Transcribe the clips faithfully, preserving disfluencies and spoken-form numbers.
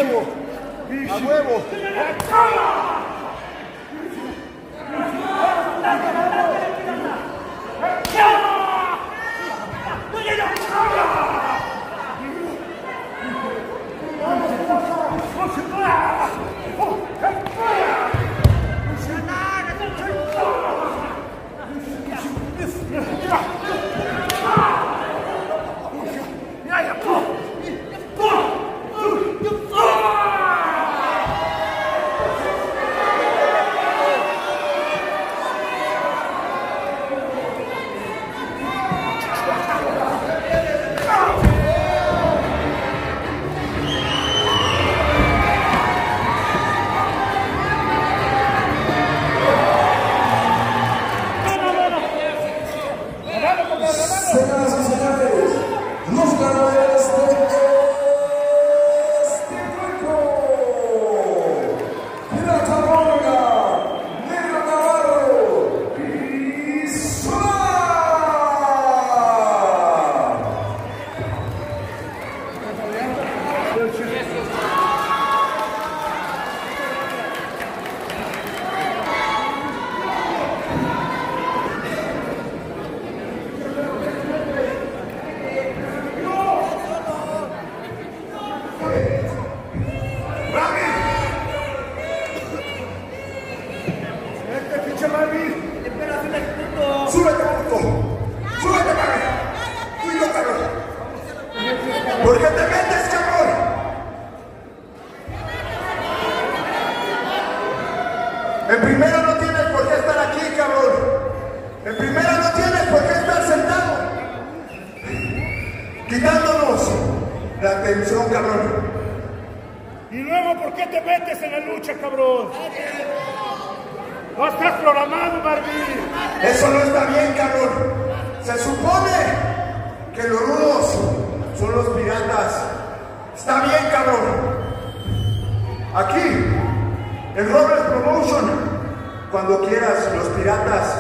huevo, a huevo. Señoras y señores, los ganadores de este encuentro, Pirata Morga, Negro Navarro y Solar. Súbete, puto. Súbete, Mami. Cuido, cabrón. ¿Por qué te metes, cabrón? En primera no tienes por qué estar aquí, cabrón. En primera no tienes por qué estar sentado. Quitándonos la atención, cabrón. Y luego, ¿por qué te metes en la lucha, cabrón? No estás programado, Barbie. Eso no está bien, cabrón. Se supone que los rudos son los piratas. Está bien, cabrón. Aquí, en Robles Promotion, cuando quieras, los piratas.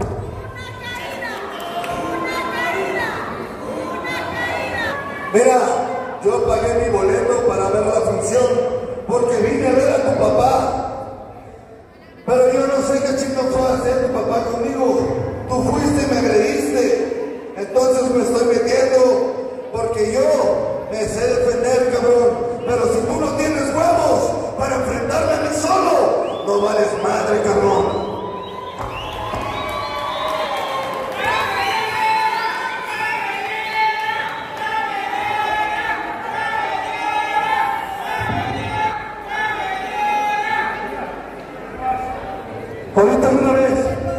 Mira, yo pagué mi boleto para ver la función porque vine a ver a tu papá. Pero yo no sé qué chingo fue a hacer tu papá conmigo. Tú fuiste y me agrediste. Entonces me estoy metiendo porque yo me sé defender, cabrón. Pero si tú no tienes huevos para enfrentarme a mí solo, no vales madre, cabrón. Ahorita una vez,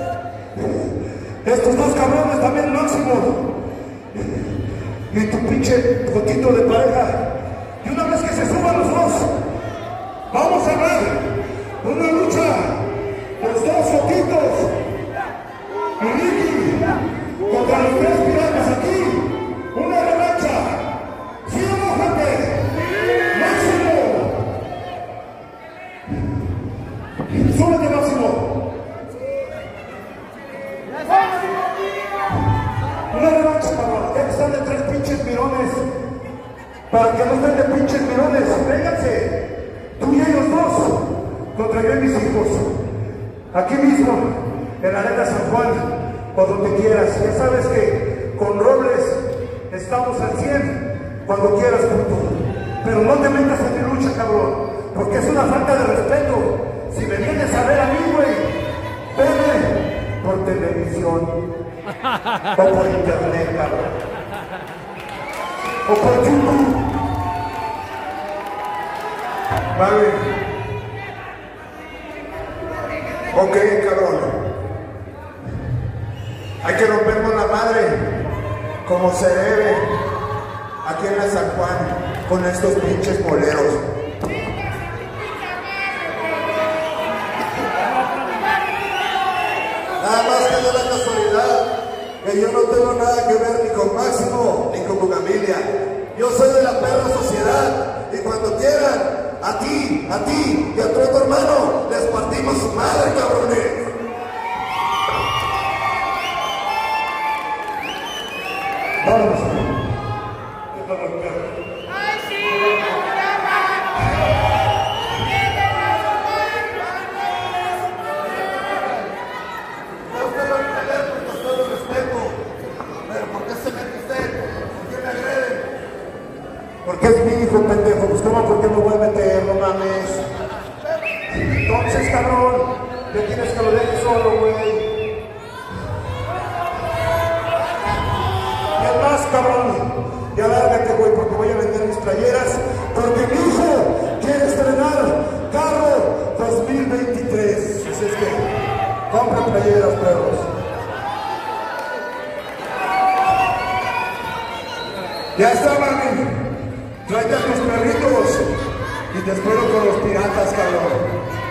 estos dos cabrones también máximo, y tu pinche fotito de pareja, y una vez que se suban los dos, vamos a ver una lucha, los dos fotitos, y Ricky contra los tres piratas aquí, una revancha, sí, mojate, máximo, súbete máximo. Una revancha, cabrón. Ya que están de tres pinches mirones. Para que no estén de pinches mirones. Vénganse. Tú y ellos dos. Contra yo y mis hijos. Aquí mismo. En la Arena San Juan. O donde quieras. Ya sabes que con Robles estamos al cien. Cuando quieras, punto. Pero no te metas en mi lucha, cabrón. Porque es una falta de respeto. Si me vienes a ver a mí, güey, veme por televisión. O por internet, cabrón. O por YouTube. Vale. Ok, cabrón. Hay que rompernos la madre como se debe aquí en la San Juan con estos pinches moleros. Nada más que de la casualidad que yo no tengo nada que ver ni con Máximo ni con Bugamilia. Yo soy de la perra sociedad y cuando quieran, a ti, a ti y a tu otro hermano les partimos su madre, cabrones. Vamos. ¡Ay, sí! Ya lárgate, güey, porque voy a vender mis playeras, porque mi hijo quiere estrenar carro dos mil veintitrés. Así es que compren playeras, perros. Ya está, mami. Tráete a tus perritos y te espero con los piratas, cabrón.